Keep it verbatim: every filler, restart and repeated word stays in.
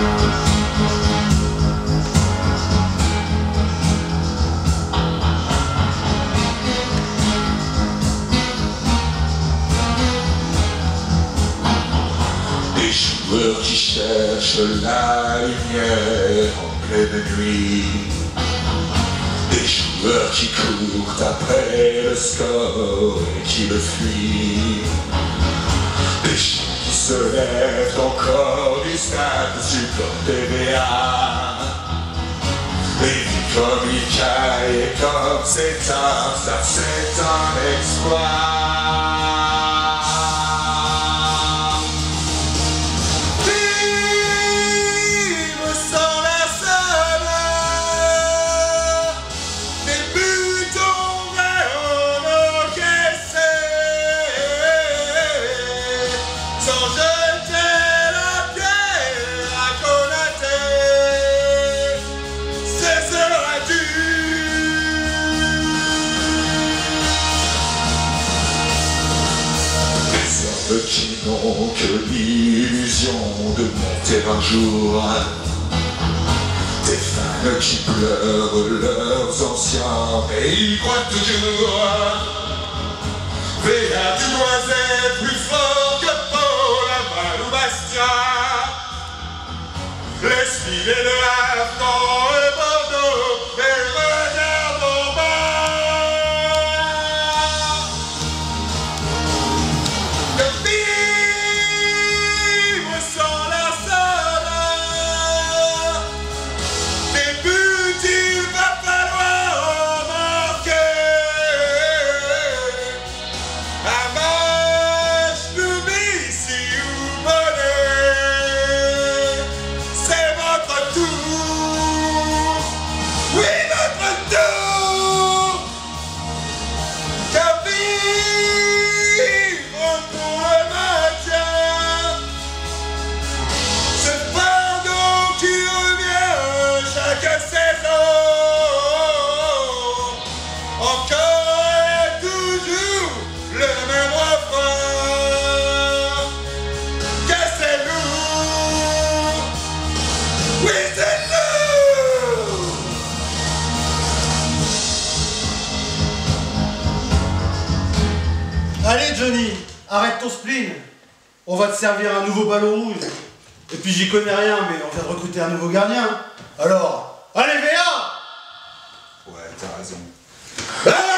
Des joueurs qui cherchent la lumière en pleine nuit, des joueurs qui courent après le score et qui le fuient, des chiens qui se lèvent encore du stade supporter V A, et vivent comme Icaille et comme c'est un, ça c'est un exploit. Qui n'ont que l'illusion de monter un jour, des fans qui pleurent leurs anciens, mais ils croient toujours. V A, tu dois être plus fort que Paul, Laval ou Bastia. Laisse filer le Havre et Bordeaux, et regarde en bas. Allez Johnny, arrête ton spleen. On va te servir un nouveau ballon rouge. Et puis j'y connais rien, mais on vient de recruter un nouveau gardien. Alors, allez V A! Ouais, t'as raison. Ah